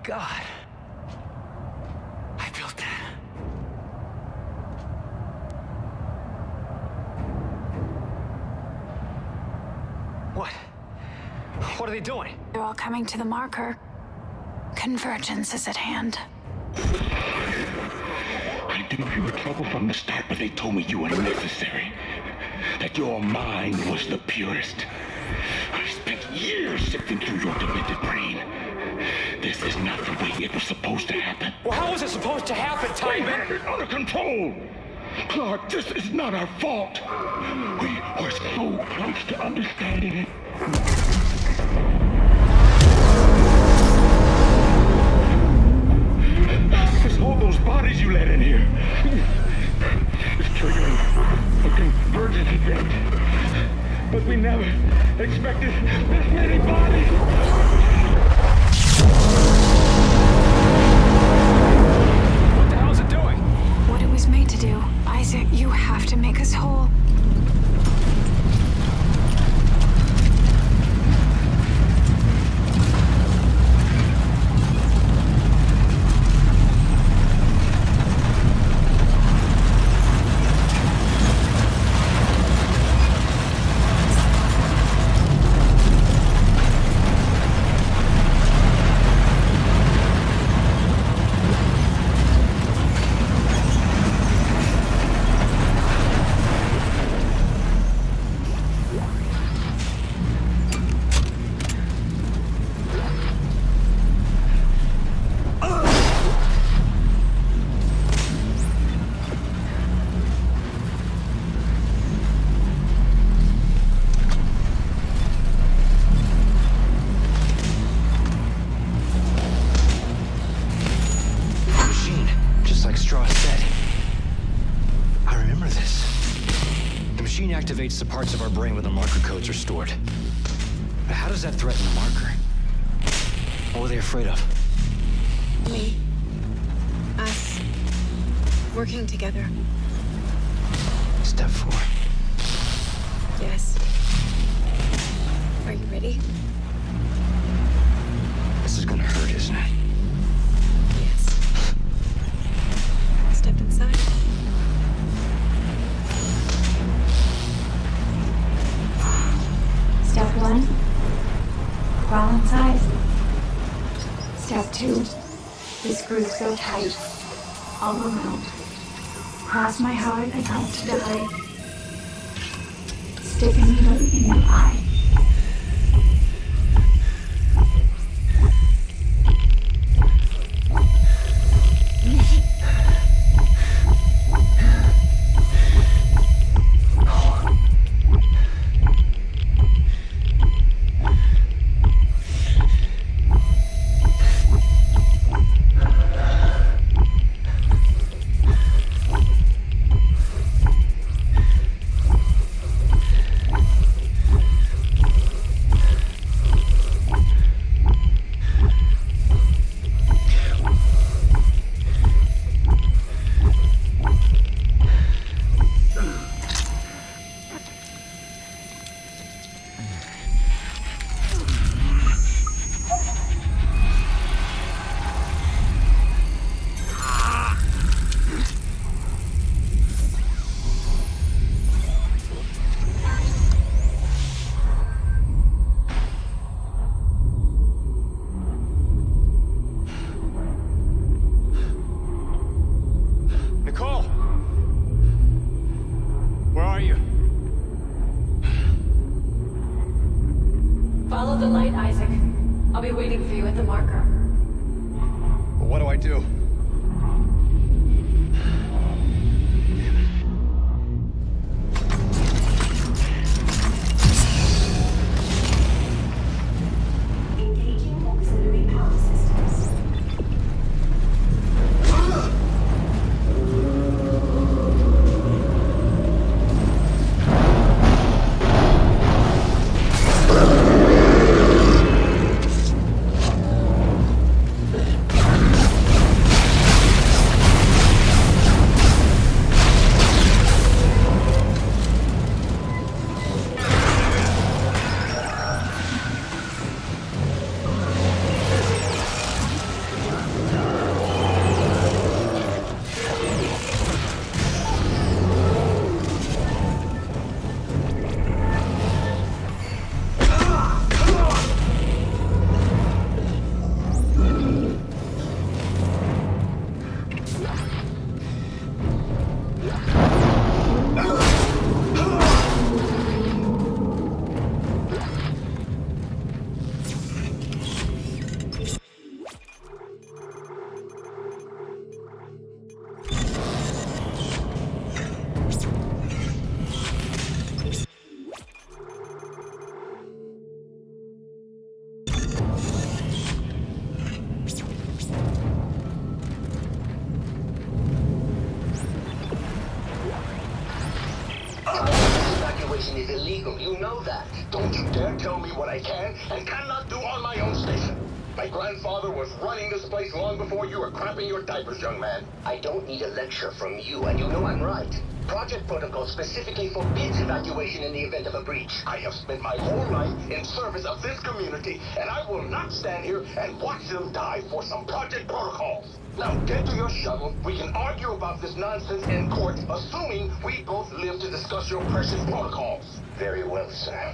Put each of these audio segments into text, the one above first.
God. I built that. What? What are they doing? They're all coming to the marker. Convergence is at hand. I knew you were trouble from the start, but they told me you were necessary. That your mind was the purest. I spent years sifting through your demented brain. This is not the way it was supposed to happen. Well, how was it supposed to happen, We Timon? had it under control. Clark, this is not our fault. We were so close to understanding it. It's all those bodies you let in here. It's triggering a convergence event. But we never expected this many bodies. What the hell is it doing? What it was made to do. Isaac, you have to make us whole. Activates the parts of our brain where the marker codes are stored. But how does that threaten the marker? What were they afraid of? Me. Us. Working together. Step 4. Yes. Are you ready? This is gonna hurt, isn't it? Yes. Step inside. Step 1. Crawl inside. Step 2. These screws go tight. All around. Cross my heart and hope to die. Stick a needle in your eye. Follow the light, Isaac. I'll be waiting for you at the marker. Well, what do I do? Engaging auxiliary power systems. evacuation is illegal. You know that. Don't you dare tell me what I can and cannot do on my own station. My grandfather was running this place long before you were crapping your diapers, young man. I don't need a lecture from you, and you know I'm right. Project Protocol specifically forbids evacuation in the event of a breach. I have spent my whole life in service of this community, and I will not stand here and watch them die for some Project Protocols. Now get to your shuttle. We can argue about this nonsense in court, assuming we both live to discuss your precious protocols. Very well, sir.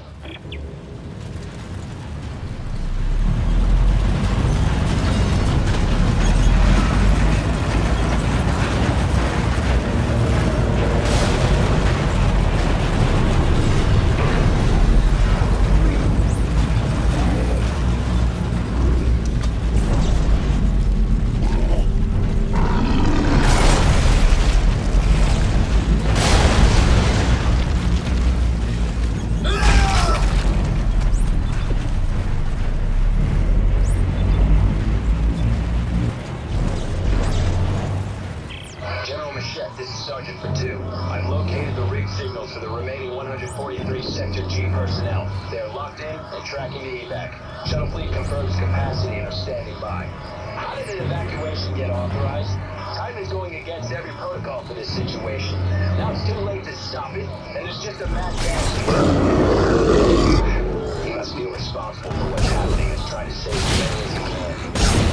This is Sergeant Patu. I've located the rig signals for the remaining 143 Sector G personnel. They're locked in and tracking the evac. Shuttle fleet confirms capacity and are standing by. How did an evacuation get authorized? Time is going against every protocol for this situation. Now it's too late to stop it, and it's just a mad dash. You must feel responsible for what's happening and try to save as many as you can.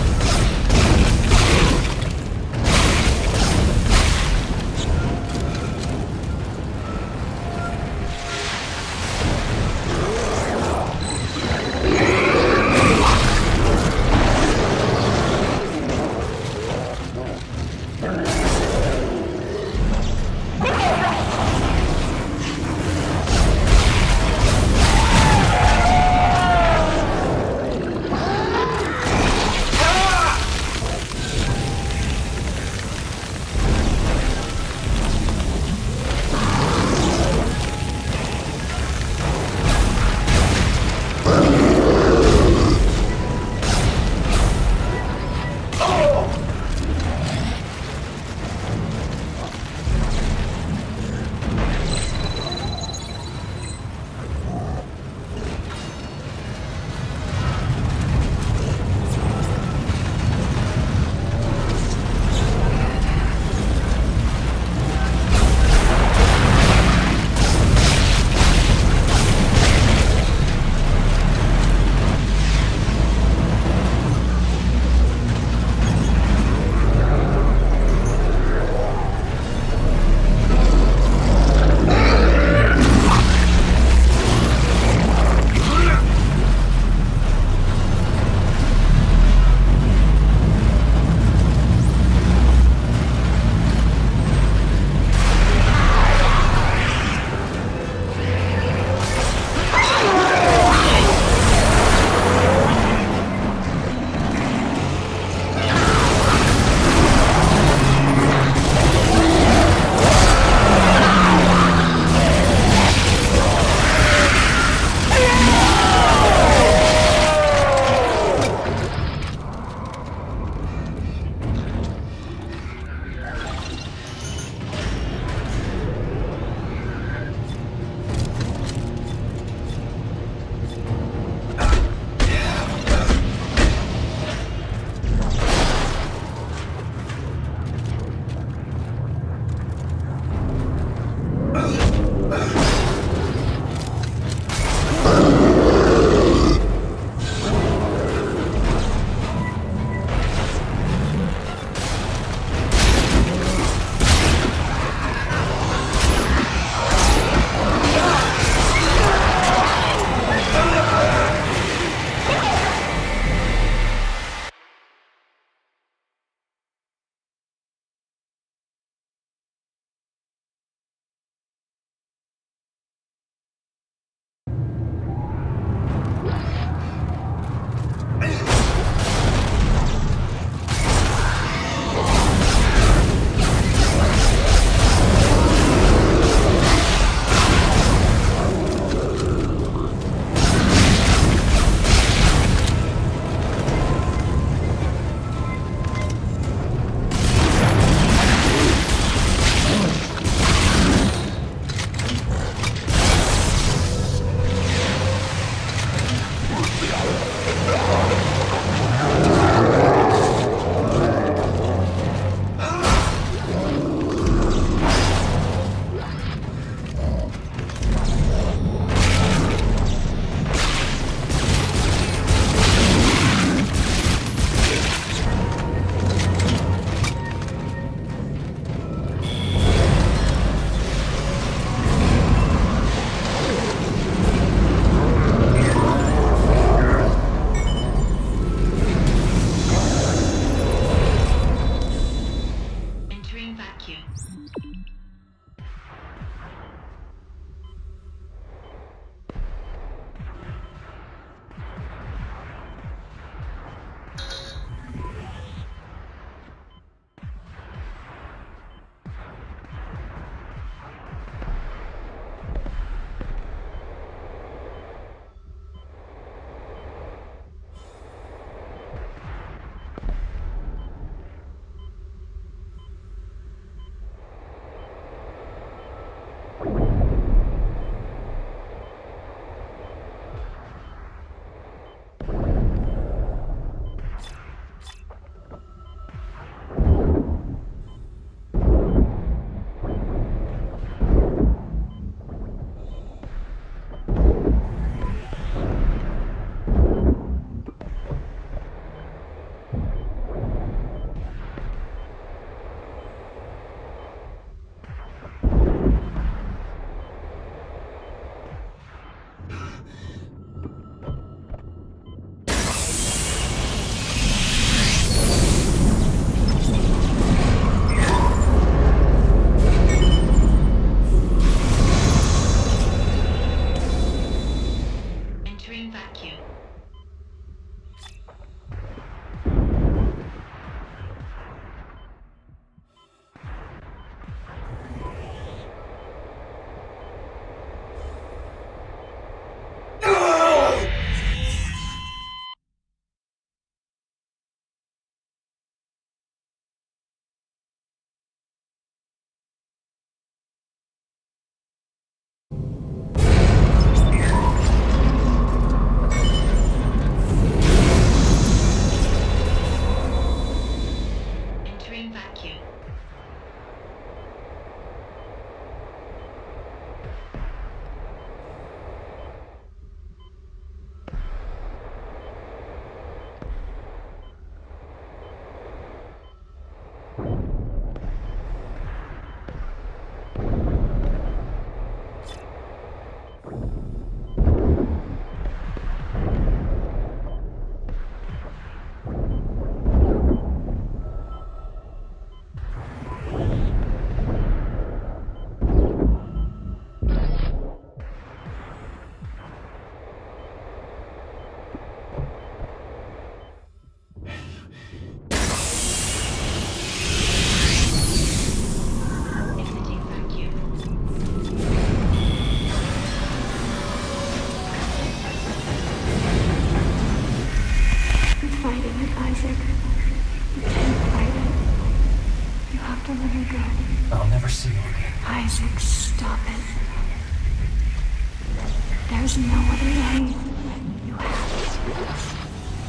There's no other way. You have to.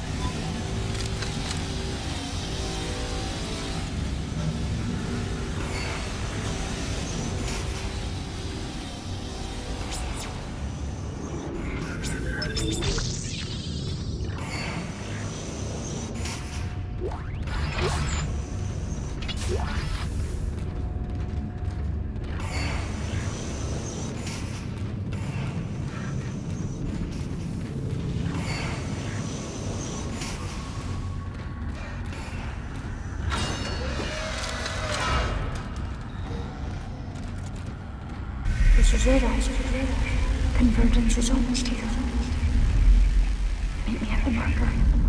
This is it. Convergence is almost here. Meet me at the marker.